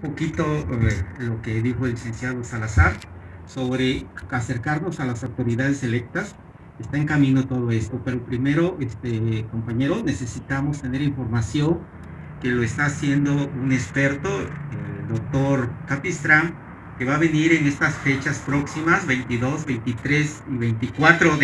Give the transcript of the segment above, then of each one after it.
poquito lo que dijo el licenciado Salazar sobre acercarnos a las autoridades electas. Está en camino todo esto, pero primero, compañeros, necesitamos tener información que lo está haciendo un experto, el doctor Capistrán, que va a venir en estas fechas próximas, 22, 23 y 24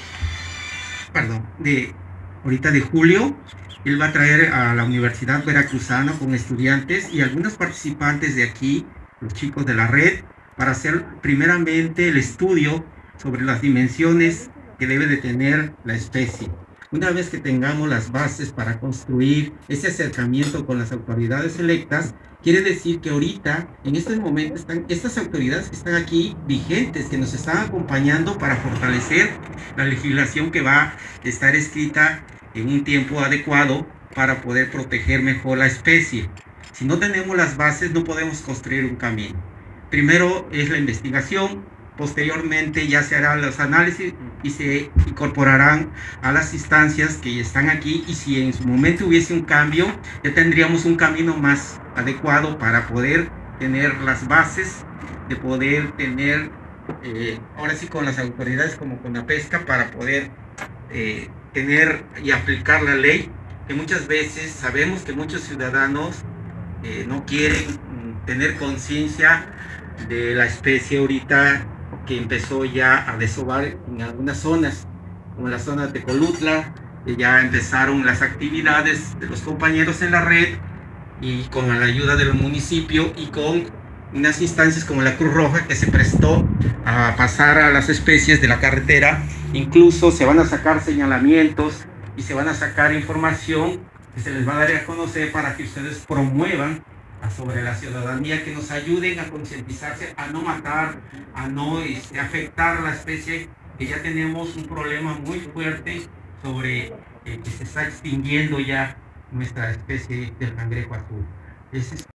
de julio. Él va a traer a la Universidad Veracruzana con estudiantes y algunos participantes de aquí, los chicos de la red, para hacer primeramente el estudio sobre las dimensiones que debe de tener la especie. Una vez que tengamos las bases para construir ese acercamiento con las autoridades electas, quiere decir que ahorita, en este momento, están estas autoridades que están aquí vigentes, que nos están acompañando para fortalecer la legislación que va a estar escrita en un tiempo adecuado para poder proteger mejor la especie. Si no tenemos las bases, no podemos construir un camino. Primero es la investigación, posteriormente ya se harán los análisis y se incorporarán a las instancias que ya están aquí, y si en su momento hubiese un cambio, ya tendríamos un camino más adecuado para poder tener las bases, de poder tener, ahora sí con las autoridades como con la pesca, para poder tener y aplicar la ley, que muchas veces sabemos que muchos ciudadanos no quieren tener conciencia de la especie ahorita que empezó ya a desovar en algunas zonas, como la zona de Colutla. Ya empezaron las actividades de los compañeros en la red y con la ayuda del municipio y con unas instancias como la Cruz Roja, que se prestó a pasar a las especies de la carretera. Incluso se van a sacar señalamientos y se van a sacar información que se les va a dar a conocer para que ustedes promuevan sobre la ciudadanía, que nos ayuden a concientizarse, a no matar, a no afectar la especie, que ya tenemos un problema muy fuerte sobre que se está extinguiendo ya nuestra especie del cangrejo azul.